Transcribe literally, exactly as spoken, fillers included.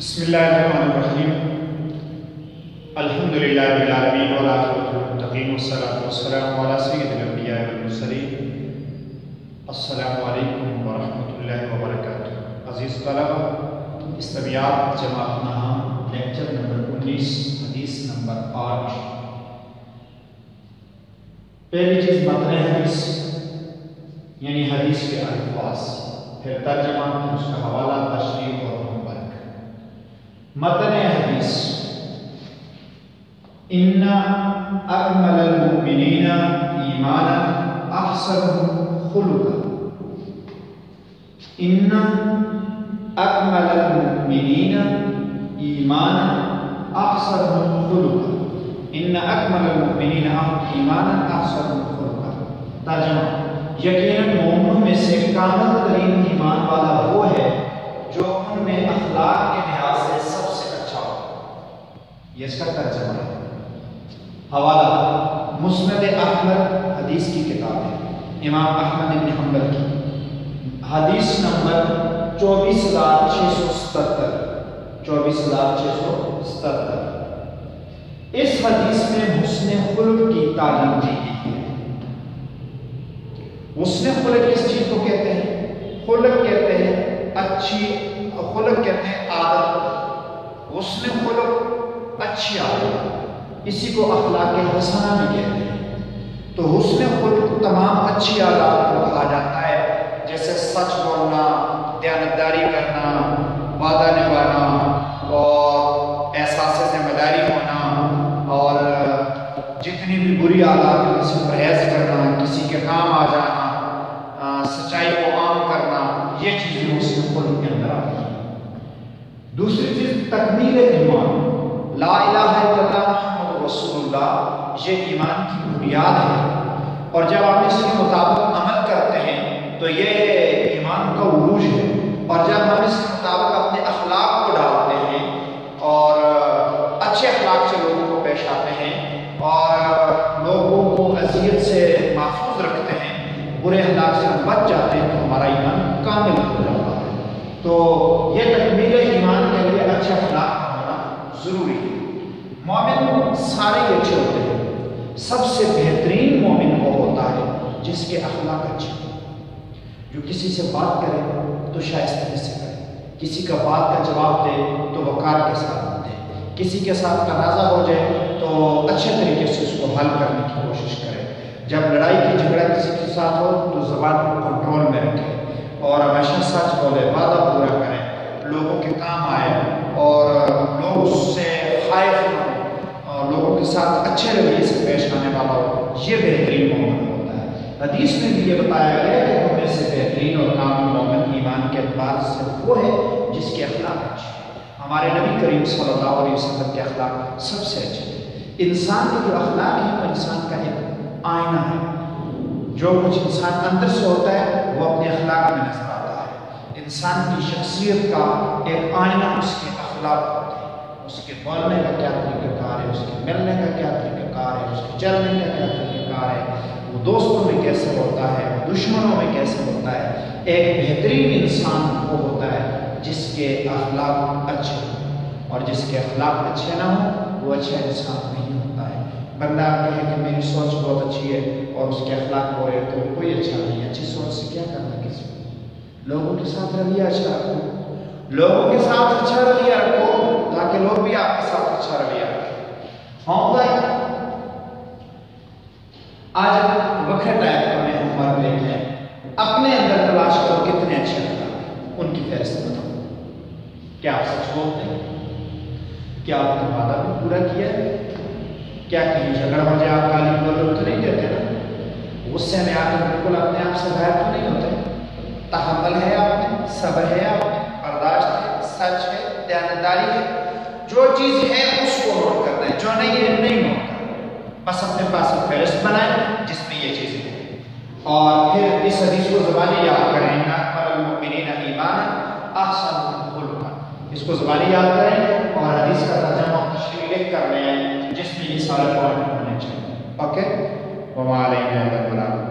بسم اللہ الرحمن الرحیم الحمد للہ رب العالمین والعاقبۃ للمتقین والصلاۃ والسلام علی سید الانبیاء والمرسلین۔ السلام علیکم ورحمۃ اللہ وبرکاتہ۔ عزیز طلبہ، استبیات جماعت نام لیکچر نمبر انیس، حدیث نمبر آٹھ۔ پہلی چیز متن حدیث یعنی حدیث کے الفاظ، پھر ترجمہ، پھر اس کا حوالہ، تشریح اور متن حدیث۔ ان اکمل المؤمنین ایمانا احسنهم خلقا۔ ان اکمل المؤمنین ایمانا احسنهم خلقا۔ ان اکمل المؤمنین ایمانا احسنهم خلقا۔ ترجمہ، یقیناً مومنوں میں سے کامل ترین ایمان والا وہ ہے جو ان میں اخلاق کے لحاظ سے سب سے اچھا ہو۔ یہ اس کا ترجمہ ہے۔ حوالہ مسند احمد حدیث کی کتاب ہے، امام احمد بن حنبل کی، حدیث نمبر چوبیس ہزار چھ سو ستر چوبیس ہزار چھ سو ستر۔ اس حدیث میں حسن خلق کی تعلیم دی گئی ہے۔ حسن خلق کس چیز کو کہتے ہیں؟ خلق کہتے ہیں اچھی، خلق کہتے ہیں عادت۔ حسن خلق اچھی عادت، اسی کو اخلاق حسنہ بھی کہتے ہیں۔ تو حسن خلق تمام اچھی عادات کو کہا جاتا ہے، جیسے سچ بولنا، دیانتداری کرنا، وعدہ نبھانا اور احساس ذمہ داری ہونا، اور جتنی بھی بری عادات سے پرہیز کرنا، کسی کے کام آ جانا، سچائی کو عام کرنا، یہ چیزیں حسن خلق کے اندر آتی ہیں۔ دوسری چیز تکمیل ایمان، لا الہ الا اللہ محمد رسول اللہ، یہ ایمان کی بنیاد ہے، اور جب ہم اس کے مطابق عمل کرتے ہیں تو یہ ایمان کا عروج ہے، اور جب ہم اس کے مطابق اپنے اخلاق کو ڈالتے ہیں اور اچھے اخلاق سے لوگوں کو پیش آتے ہیں اور لوگوں کو اذیت سے محفوظ رکھتے ہیں، برے اخلاق سے ہم بچ جاتے ہیں، تو ہمارا ایمان کامل ہو جاتا ہے۔ تو یہ تکمیل ایمان کے لیے اچھے اخلاق ہونا ضروری ہے۔ مومن سارے ہی اچھے ہوتے ہیں، سب سے بہترین مومن وہ ہوتا ہے جس کے اخلاق اچھے ہوں، جو کسی سے بات کرے تو شائستگی سے کرے، کسی کا بات کا جواب دے تو وقار کے ساتھ دے، کسی کے ساتھ تنازع ہو جائے تو اچھے طریقے سے اس کو حل کرنے کی کوشش کرے، جب لڑائی کی جھگڑا کسی کے ساتھ ہو تو زبان کو کنٹرول میں رکھے اور ہمیشہ سچ بولے، وعدہ پورا کرے، لوگوں کے کام آئے اور لوگ اس سے خائف ہوں اور لوگوں کے ساتھ اچھے رویے سے پیش آنے والا ہو، یہ بہترین مومن ہوتا ہے۔ حدیث میں بھی یہ بتایا گیا کہ ہم میں سے بہترین اور کامل مومن ایمان کے اعتبار سے وہ ہے جس کے اخلاق اچھے ہیں۔ ہمارے نبی کریم صلی اللہ علیہ وسلم کے اخلاق سب سے اچھے تھے۔ انسان کے جو اخلاق ہیں وہ انسان کا ایک آئینہ ہے، جو کچھ انسان اندر سے ہوتا ہے وہ اپنے اخلاق میں نظر آتا ہے۔ انسان کی شخصیت کا ایک آئینہ اس کے اخلاق ہوتے ہیں، اس کے بولنے کا کیا طریقہ کار ہے، اس کے ملنے کا کیا طریقہ کار ہے، اس کے چلنے کا کیا طریقہ کار ہے، وہ دوستوں میں کیسے ہوتا ہے، دشمنوں میں کیسے ہوتا ہے۔ ایک بہترین انسان وہ ہوتا ہے جس کے اخلاق اچھے ہوں، اور جس کے اخلاق اچھے نہ ہوں وہ اچھا انسان نہیں ہوتا ہے۔ بندہ کہے کہ میری سوچ بہت اچھی ہے اور اس کے اخلاق ہو رہے تو کوئی اچھا نہیں ہے۔ اچھی سوچ سے کیا کرنا کسی کو؟ لوگوں کے ساتھ رویہ اچھا رکھو، لوگوں کے ساتھ اچھا رویہ رکھو تاکہ لوگ بھی آپ کے ساتھ اچھا رویہ رکھیں۔ ہاں بھائی، آج وقت آئے تو میں عمر دیکھ لیں، اپنے اندر تلاش کرو کتنے اچھے اخلاق، ان کی فہرست بتاؤ۔ کیا آپ سچ بولتے ہیں؟ کیا آپ نے وعدہ بھی پورا کیا ہے؟ کیا کہیں جھگڑا ہو جائے آپ گالی گلوچ تو نہیں دیتے نا؟ غصے میں آپ بالکل اپنے آپ سے غائب تو نہیں ہوتے؟ تحمل ہے آپ میں، صبر ہے آپ میں، برداشت ہے، سچ ہے، دیانتداری ہے۔ جو چیز ہے اس کو نوٹ کرنا ہے، جو نہیں ہے نہیں نوٹ کرنا، بس اپنے پاس ایک فہرست بنائیں جس میں یہ چیزیں ہیں، اور پھر اس حدیث کو زبانی یاد کریں، ان اکمل المؤمنین ایمانا احسنهم خلقا، اس کو زبانی یاد کریں اور حدیث کا ترجمہ تشریح لکھ کر لیں جس میں یہ سارے پوائنٹ ہونے چاہیے۔ اوکے، وما علینا الا البلاغ۔